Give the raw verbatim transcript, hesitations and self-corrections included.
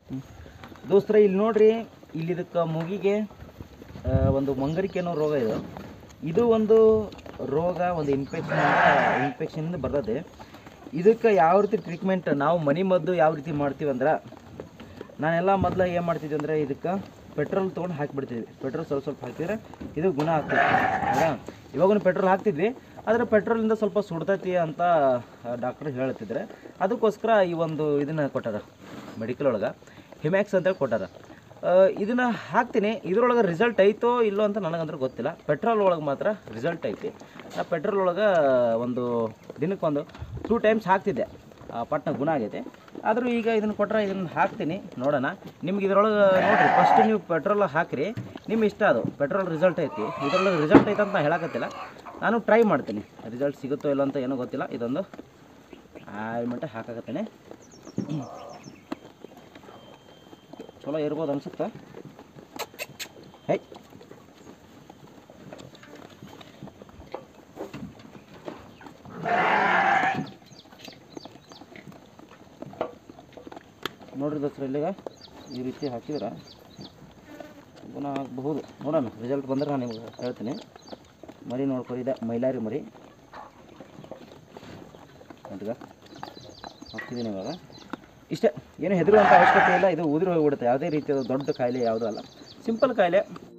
ದೋಸ್ತರ ಇಲ್ಲಿ ನೋಡ್ರಿ, ಇಲ್ಲಿ ಇದಕ್ಕೆ ಮೂಗಿಗೆ ಒಂದು ಮಂಗರಿಕೆ ಅನ್ನೋ ರೋಗ ಇದೆ. ಇದು ಒಂದು ರೋಗ, ಒಂದು ಇನ್ಫೆಕ್ಷನ್ ಇನ್ಫೆಕ್ಷನ್ ಬರ್ತದೆ. ಇದಕ್ಕೆ ಯಾವ ರೀತಿ ಟ್ರೀಟ್ಮೆಂಟ್ ನಾವು ಮನೆ ಮದ್ದು ಯಾವ ರೀತಿ ಮಾಡ್ತೀವಿ ಅಂದ್ರೆ, ನಾನೆಲ್ಲ ಮೊದಲು ಏನು ಮಾಡ್ತಿದ್ವಿ ಅಂದರೆ ಇದಕ್ಕೆ ಪೆಟ್ರೋಲ್ ತೊಗೊಂಡು ಹಾಕಿಬಿಡ್ತಿದ್ವಿ. ಪೆಟ್ರೋಲ್ ಸ್ವಲ್ಪ ಸ್ವಲ್ಪ ಹಾಕಿದರೆ ಇದು ಗುಣ ಆಗ್ತದೆ. ಹೌದಾ? ಇವಾಗೂ ಪೆಟ್ರೋಲ್ ಹಾಕ್ತಿದ್ವಿ, ಆದರೆ ಪೆಟ್ರೋಲಿಂದ ಸ್ವಲ್ಪ ಸುಡ್ತೈತಿ ಅಂತ ಡಾಕ್ಟ್ರ್ ಹೇಳ್ತಿದ್ರೆ, ಅದಕ್ಕೋಸ್ಕರ ಈ ಒಂದು ಇದನ್ನು ಕೊಟ್ಟಾರ ಮೆಡಿಕಲ್ ಒಳಗೆ, ಹಿಮ್ಯಾಕ್ಸ್ ಅಂತೇಳಿ ಕೊಟ್ಟಾರ. ಇದನ್ನು ಹಾಕ್ತೀನಿ. ಇದರೊಳಗೆ ರಿಸಲ್ಟ್ ಐತೋ ಇಲ್ಲೋ ಅಂತ ನನಗಂದ್ರೆ ಗೊತ್ತಿಲ್ಲ. ಪೆಟ್ರೋಲ್ ಒಳಗೆ ಮಾತ್ರ ರಿಸಲ್ಟ್ ಐತಿ. ಆ ಪೆಟ್ರೋಲ್ ಒಳಗೆ ಒಂದು ದಿನಕ್ಕೊಂದು ಟೂ ಟೈಮ್ಸ್ ಹಾಕ್ತಿದ್ದೆ, ಪಟ್ನ ಗುಣ ಆಗೈತೆ. ಆದರೂ ಈಗ ಇದನ್ನು ಕೊಟ್ಟರೆ ಇದನ್ನು ಹಾಕ್ತೀನಿ, ನೋಡೋಣ. ನಿಮ್ಗೆ ಇದರೊಳಗೆ ನೋಡಿರಿ, ಫಸ್ಟ್ ನೀವು ಪೆಟ್ರೋಲ್ ಹಾಕಿರಿ, ನಿಮ್ಮ ಇಷ್ಟ. ಅದು ಪೆಟ್ರೋಲ್ ರಿಸಲ್ಟ್ ಐತಿ, ಇದರೊಳಗೆ ರಿಸಲ್ಟ್ ಐತೆ ಅಂತ ನಾನು ಹೇಳಕತ್ತಿಲ್ಲ. ನಾನು ಟ್ರೈ ಮಾಡ್ತೀನಿ, ರಿಸಲ್ಟ್ ಸಿಗುತ್ತೋ ಇಲ್ಲ ಅಂತ ಏನೂ ಗೊತ್ತಿಲ್ಲ. ಇದೊಂದು ಆಯಿಲ್ಮೆಂಟ್ ಹಾಕಾಕತ್ತೇನೆ. ಚಲೋ ಇರ್ಬೋದು ಅನ್ಸುತ್ತೆ. ಹೈ ನೋಡ್ರಿ ದೋಸ್ತರ, ಇಲ್ಲಿಗ ಈ ರೀತಿ ಹಾಕಿದ್ರೆ ಗುಣ ಆಗಬಹುದು. ನೋಡೋಣ, ರಿಸಲ್ಟ್ ಬಂದರೆ ನಾನು ನಿಮ್ಗೆ ಹೇಳ್ತೀನಿ. ಮರಿ ನೋಡ್ಕೊರಿ, ಇದೆ ಮೈಲಾರಿ ಮರಿ. ನೋಡ್ರಿಗ ಹಾಕ್ತಿದ್ದೀನಿ ಇವಾಗ. ಇಷ್ಟೇ, ಏನು ಹೆದರುವಂಥ ಅವಶ್ಯಕತೆ ಇಲ್ಲ. ಇದು ಉದುರಿ ಹೋಗಿಬಿಡುತ್ತೆ. ಯಾವುದೇ ರೀತಿಯಾದ ದೊಡ್ಡ ಕಾಯಿಲೆ ಯಾವುದೂ ಅಲ್ಲ, ಸಿಂಪಲ್ ಕಾಯಿಲೆ.